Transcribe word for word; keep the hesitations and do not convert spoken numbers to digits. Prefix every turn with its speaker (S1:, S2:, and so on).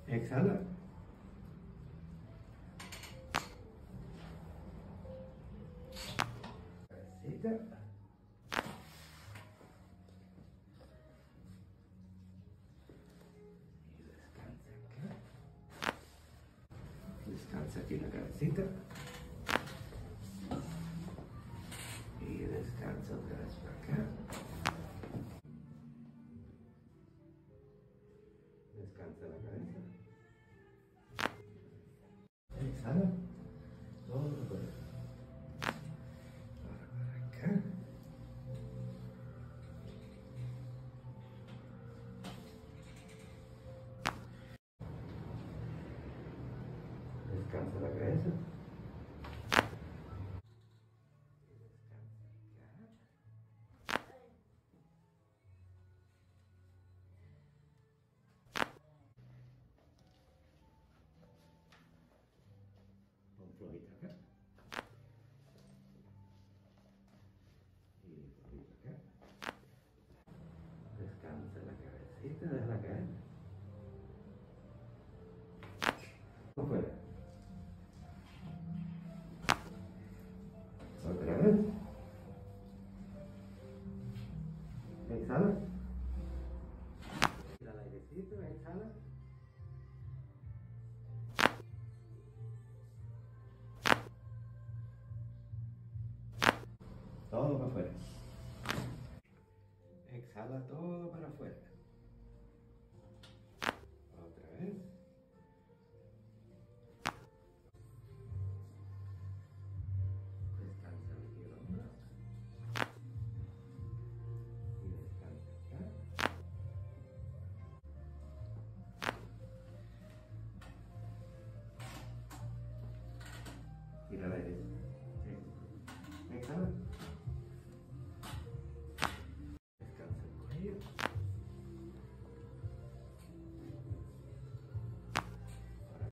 S1: Exhala. Cabecita. Y descansa acá. Descansa aquí la cabecita. Y descansa otra vez para acá. Descansa la cabeza. Exhala. Todo por ahora para acá. Descansa la cabeza. Pon flojita acá. Y flojita acá. Descansa la cabecita, déjala caer. Afuera. Otra vez. Exhala. Tira el airecito, exhala. Todo para afuera. Exhala todo para afuera.